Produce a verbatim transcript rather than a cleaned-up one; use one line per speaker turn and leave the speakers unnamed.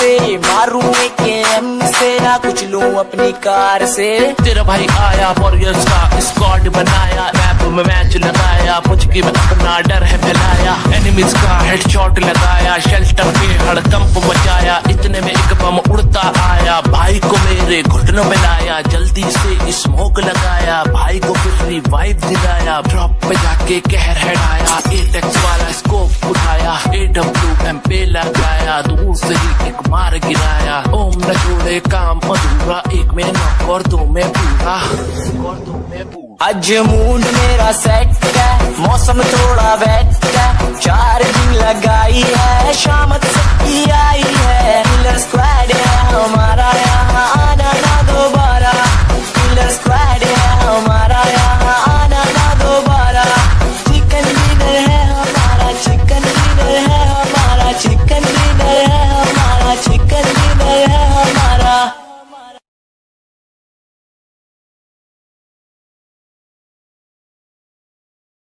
से, मारूं एक एम से, ना कुछ लूं अपनी कार से।
तेरा भाई आया वॉरियर्स का स्क्वाड बनाया, मैप में मैच लगाया, मुझकी में अपना डर है फैलाया, एनिमीज का हेडशॉट लगाया, शेल्टर पे हड़कंप मचाया, इतने में एक बम उड़ता आया, भाई को मेरे घुटनों में लाया, जल्दी से स्मोक लगाया, भाई को फिर रिवाइव दिलाया, ड्रॉप पे जाके कहर हेडाया, एट एक्स वाला स्कोप उठाया, ए डब्ल्यू एम पे लगाया, दूर से ही एक मार गिराया, ओम न छोड़े काम अधूरा, एक में नॉक और दो में पूरा, और दो में पूरा।
आज मूड मेरा सेट है, मौसम थोड़ा वेट है, चार्जिंग लगाई है, शाम तक की आई है।